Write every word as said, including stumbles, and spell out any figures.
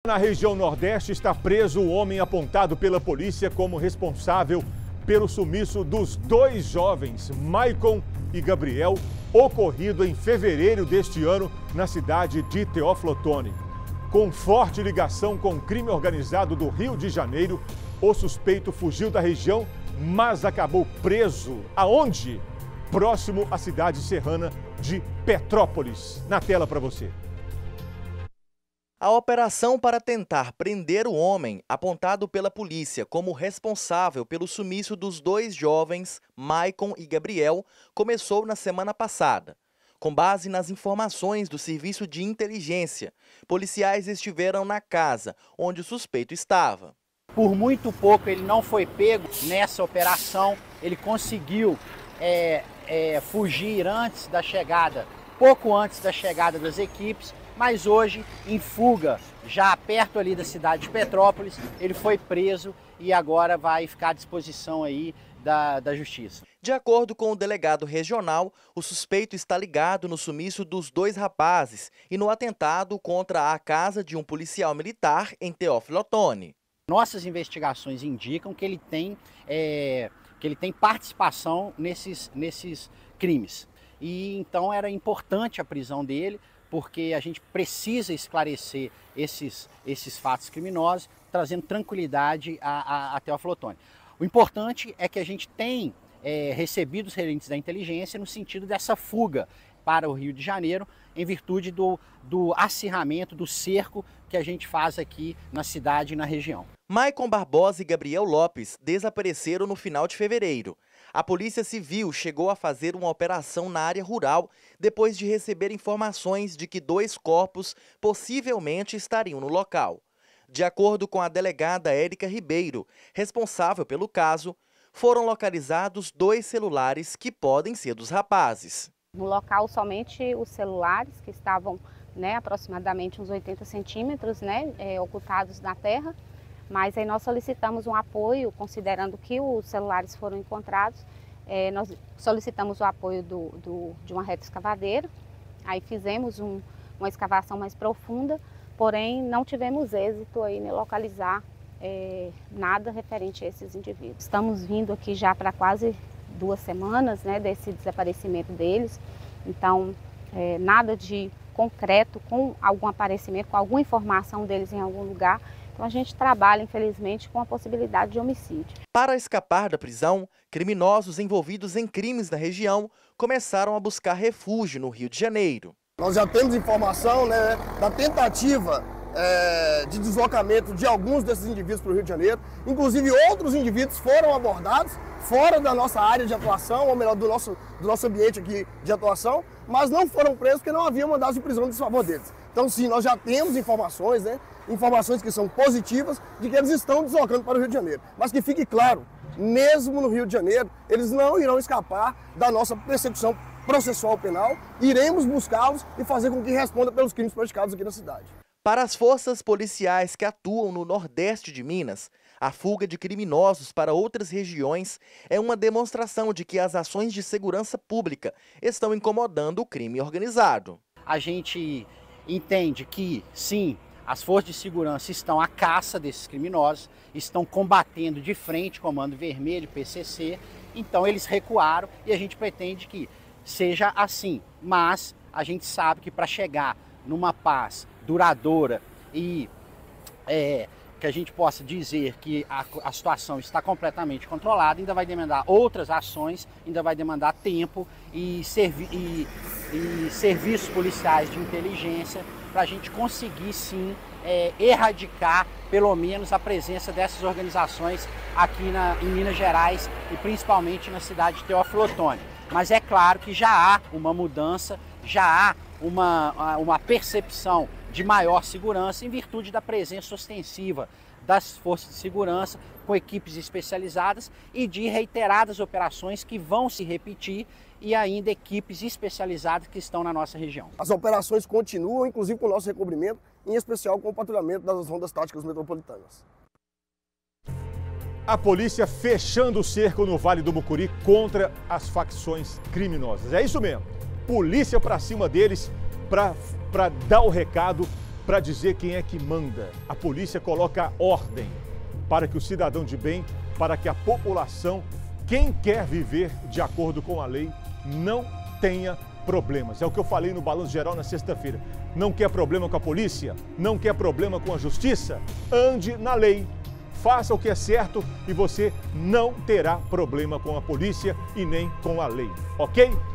Na região Nordeste está preso o homem apontado pela polícia como responsável pelo sumiço dos dois jovens, Maicon e Gabriel, ocorrido em fevereiro deste ano na cidade de Teófilo Otoni. Com forte ligação com o crime organizado do Rio de Janeiro, o suspeito fugiu da região, mas acabou preso. Aonde? Próximo à cidade serrana de Petrópolis. Na tela para você. A operação para tentar prender o homem apontado pela polícia como responsável pelo sumiço dos dois jovens, Maicon e Gabriel, começou na semana passada. Com base nas informações do Serviço de Inteligência, policiais estiveram na casa onde o suspeito estava. Por muito pouco ele não foi pego nessa operação, ele conseguiu é, é, fugir antes da chegada, pouco antes da chegada das equipes, mas hoje, em fuga, já perto ali da cidade de Petrópolis, ele foi preso e agora vai ficar à disposição aí da, da Justiça. De acordo com o delegado regional, o suspeito está ligado no sumiço dos dois rapazes e no atentado contra a casa de um policial militar em Teófilo Otoni. Nossas investigações indicam que ele tem, é, que ele tem participação nesses, nesses crimes. E então era importante a prisão dele, porque a gente precisa esclarecer esses, esses fatos criminosos, trazendo tranquilidade a, a, a Teófilo Otoni. O importante é que a gente tem é, recebido os relintes da inteligência no sentido dessa fuga para o Rio de Janeiro, em virtude do, do acirramento, do cerco que a gente faz aqui na cidade e na região. Maicon Barbosa e Gabriel Lopes desapareceram no final de fevereiro. A Polícia Civil chegou a fazer uma operação na área rural depois de receber informações de que dois corpos possivelmente estariam no local. De acordo com a delegada Érica Ribeiro, responsável pelo caso, foram localizados dois celulares que podem ser dos rapazes. No local, somente os celulares, que estavam né, aproximadamente uns oitenta centímetros né, é, ocultados na terra. Mas aí nós solicitamos um apoio, considerando que os celulares foram encontrados, é, nós solicitamos o apoio do, do, de uma retroescavadeira, aí fizemos um, uma escavação mais profunda, porém não tivemos êxito aí em localizar é, nada referente a esses indivíduos. Estamos vindo aqui já para quase duas semanas né, desse desaparecimento deles, então é, nada de concreto com algum aparecimento, com alguma informação deles em algum lugar. Então a gente trabalha, infelizmente, com a possibilidade de homicídio. Para escapar da prisão, criminosos envolvidos em crimes na região começaram a buscar refúgio no Rio de Janeiro. Nós já temos informação né, da tentativa é, de deslocamento de alguns desses indivíduos para o Rio de Janeiro. Inclusive outros indivíduos foram abordados fora da nossa área de atuação, ou melhor, do nosso, do nosso ambiente aqui de atuação, mas não foram presos porque não havia mandado de prisão em desfavor deles. Então sim, nós já temos informações, né? Informações que são positivas de que eles estão deslocando para o Rio de Janeiro. Mas que fique claro, mesmo no Rio de Janeiro, eles não irão escapar da nossa persecução processual penal. Iremos buscá-los e fazer com que respondam pelos crimes praticados aqui na cidade. Para as forças policiais que atuam no Nordeste de Minas, a fuga de criminosos para outras regiões é uma demonstração de que as ações de segurança pública estão incomodando o crime organizado. A gente entende que, sim, as forças de segurança estão à caça desses criminosos, estão combatendo de frente Comando Vermelho, P C C, então eles recuaram e a gente pretende que seja assim, mas a gente sabe que para chegar numa paz duradoura e é, que a gente possa dizer que a, a situação está completamente controlada, ainda vai demandar outras ações, ainda vai demandar tempo e, servi e, e serviços policiais de inteligência para a gente conseguir sim é, erradicar pelo menos a presença dessas organizações aqui na, em Minas Gerais e principalmente na cidade de Teófilo Otoni. Mas é claro que já há uma mudança, já há uma, uma percepção de maior segurança em virtude da presença ostensiva das forças de segurança com equipes especializadas e de reiteradas operações que vão se repetir e ainda equipes especializadas que estão na nossa região. As operações continuam, inclusive com o nosso recobrimento, em especial com o patrulhamento das rondas táticas metropolitanas. A polícia fechando o cerco no Vale do Mucuri contra as facções criminosas. É isso mesmo, polícia para cima deles para dar o recado para dizer quem é que manda. A polícia coloca ordem para que o cidadão de bem, para que a população, quem quer viver de acordo com a lei, não tenha problemas. É o que eu falei no Balanço Geral na sexta-feira. Não quer problema com a polícia? Não quer problema com a justiça? Ande na lei. Faça o que é certo e você não terá problema com a polícia e nem com a lei, ok?